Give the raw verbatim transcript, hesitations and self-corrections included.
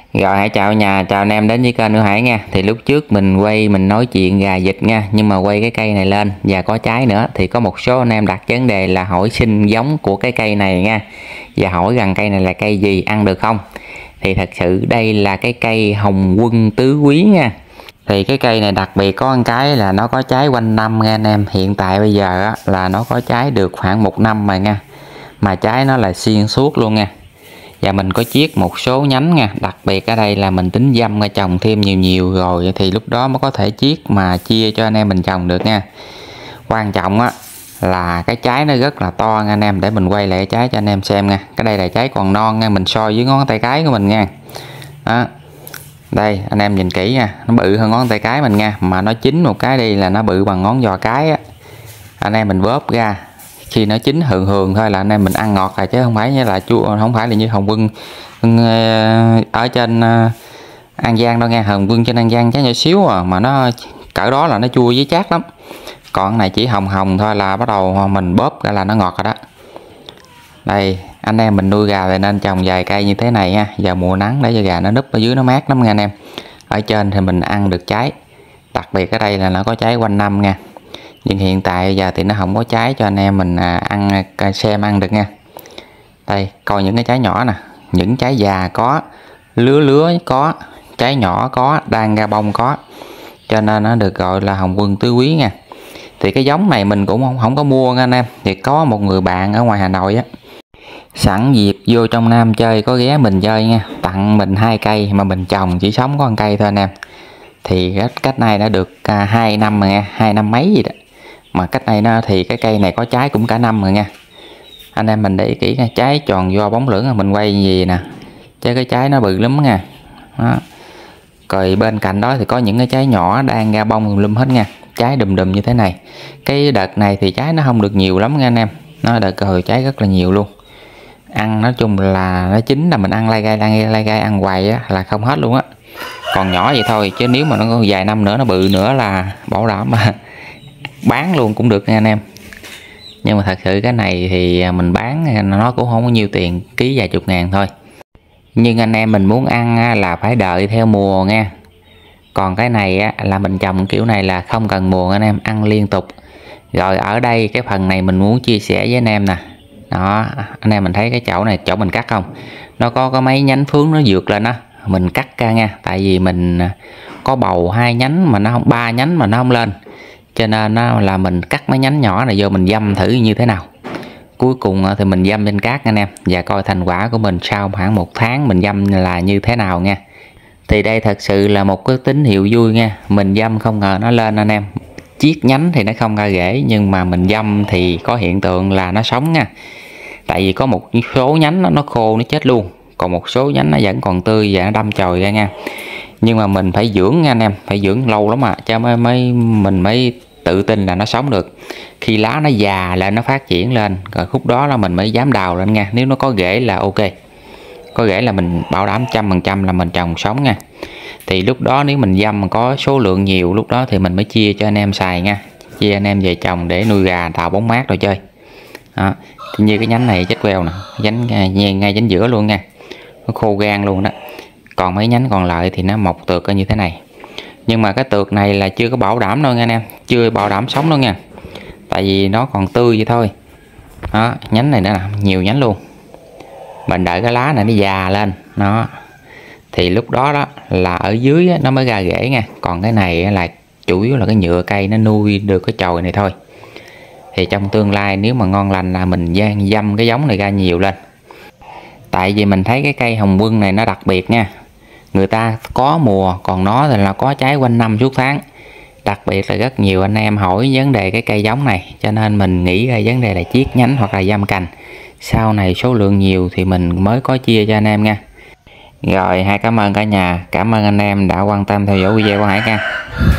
Rồi hãy chào nhà, chào anh em đến với kênh của Hải nha. Thì lúc trước mình quay mình nói chuyện gà vịt nha, nhưng mà quay cái cây này lên và có trái nữa thì có một số anh em đặt vấn đề là hỏi sinh giống của cái cây này nha, và hỏi rằng cây này là cây gì, ăn được không. Thì thật sự đây là cái cây Hồng Quân tứ quý nha. Thì cái cây này đặc biệt có một cái là nó có trái quanh năm nha anh em. Hiện tại bây giờ á, là nó có trái được khoảng một năm rồi nha, mà trái nó là xuyên suốt luôn nha. Và mình có chiết một số nhánh nha, đặc biệt ở đây là mình tính dăm ra trồng thêm nhiều nhiều rồi thì lúc đó mới có thể chiết mà chia cho anh em mình trồng được nha. Quan trọng á là cái trái nó rất là to nha anh em, để mình quay lại cái trái cho anh em xem nha. Cái đây là trái còn non nha, mình soi với ngón tay cái của mình nha. Đó. Đây anh em nhìn kỹ nha, nó bự hơn ngón tay cái mình nha, mà nó chín một cái đi là nó bự bằng ngón giò cái á. Anh em mình bóp ra khi nó chín hường hường thôi là anh em mình ăn ngọt rồi, chứ không phải như là chua, không phải là như Hồng Quân ở trên An Giang đâu nha. Hồng Quân trên An Giang trái nhỏ xíu à, mà nó cỡ đó là nó chua với chát lắm. Còn cái này chỉ hồng hồng thôi là bắt đầu mình bóp ra là nó ngọt rồi đó. Đây anh em mình nuôi gà thì nên trồng vài cây như thế này nha, vào mùa nắng để cho gà nó núp ở dưới nó mát lắm nha anh em. Ở trên thì mình ăn được trái, đặc biệt ở đây là nó có trái quanh năm nha. Nhưng hiện tại giờ thì nó không có trái cho anh em mình ăn xem ăn được nha. Đây coi những cái trái nhỏ nè, những trái già có, lứa lứa có, trái nhỏ có, đang ra bông có, cho nên nó được gọi là Hồng Quân tứ quý nha. Thì cái giống này mình cũng không, không có mua nha anh em. Thì có một người bạn ở ngoài Hà Nội á, sẵn dịp vô trong Nam chơi có ghé mình chơi nha, tặng mình hai cây mà mình trồng chỉ sống có một cây thôi anh em. Thì cách, cách này đã được à, hai năm rồi nha, hai năm mấy gì đó. Mà cách này nó thì cái cây này có trái cũng cả năm rồi nha. Anh em mình để ý kỹ nha, trái tròn do bóng lưỡng mình quay gì nè, chứ cái trái nó bự lắm nha. Đó. Rồi bên cạnh đó thì có những cái trái nhỏ đang ra bông lum hết nha, trái đùm đùm như thế này. Cái đợt này thì trái nó không được nhiều lắm nha anh em, nó đợt rồi trái rất là nhiều luôn. Ăn nói chung là nó chín là mình ăn lai gai lai gai lai gai ăn hoài á là không hết luôn á. Còn nhỏ vậy thôi, chứ nếu mà nó có vài năm nữa nó bự nữa là bảo đảm mà bán luôn cũng được nha anh em. Nhưng mà thật sự cái này thì mình bán nó cũng không có nhiều tiền, ký vài chục ngàn thôi. Nhưng anh em mình muốn ăn là phải đợi theo mùa nha. Còn cái này là mình trồng kiểu này là không cần mùa anh em, ăn liên tục. Rồi ở đây cái phần này mình muốn chia sẻ với anh em nè. Đó, anh em mình thấy cái chậu này, chậu mình cắt không? Nó có có mấy nhánh phướng nó vượt lên đó, mình cắt ra nha. Tại vì mình có bầu hai nhánh mà nó không, ba nhánh mà nó không lên, cho nên là mình cắt mấy nhánh nhỏ này vô mình dăm thử như thế nào. Cuối cùng thì mình dăm trên cát anh em, và coi thành quả của mình sau khoảng một tháng mình dăm là như thế nào nha. Thì đây thật sự là một cái tín hiệu vui nha. Mình dăm không ngờ nó lên anh em. Chiết nhánh thì nó không ra rễ, nhưng mà mình dăm thì có hiện tượng là nó sống nha. Tại vì có một số nhánh nó, nó khô nó chết luôn, còn một số nhánh nó vẫn còn tươi và nó đâm chồi ra nha. Nhưng mà mình phải dưỡng nha anh em, phải dưỡng lâu lắm à, cho mới, mới mình mới tự tin là nó sống được. Khi lá nó già lên, nó phát triển lên, rồi khúc đó là mình mới dám đào lên nha. Nếu nó có rễ là ok, có rễ là mình bảo đảm trăm phần trăm là mình trồng sống nha. Thì lúc đó nếu mình dăm có số lượng nhiều, lúc đó thì mình mới chia cho anh em xài nha, chia anh em về trồng để nuôi gà, tạo bóng mát rồi chơi. Đó. Thì như cái nhánh này chết queo nè, nhánh ngay, ngay nhánh giữa luôn nha, nó khô gan luôn đó. Còn mấy nhánh còn lại thì nó mọc tược như thế này. Nhưng mà cái tược này là chưa có bảo đảm đâu nha anh em, chưa bảo đảm sống đâu nha, tại vì nó còn tươi vậy thôi. Đó, nhánh này nữa nè, nhiều nhánh luôn. Mình đợi cái lá này nó già lên nó, thì lúc đó đó là ở dưới nó mới ra rễ nha. Còn cái này là chủ yếu là cái nhựa cây nó nuôi được cái chồi này thôi. Thì trong tương lai nếu mà ngon lành là mình dăm cái giống này ra nhiều lên. Tại vì mình thấy cái cây Hồng Quân này nó đặc biệt nha. Người ta có mùa, còn nó thì là có trái quanh năm suốt tháng. Đặc biệt là rất nhiều anh em hỏi vấn đề cái cây giống này, cho nên mình nghĩ ra vấn đề là chiết nhánh hoặc là dăm cành. Sau này số lượng nhiều thì mình mới có chia cho anh em nha. Rồi, hai cảm ơn cả nhà, cảm ơn anh em đã quan tâm theo dõi video của Hải nha.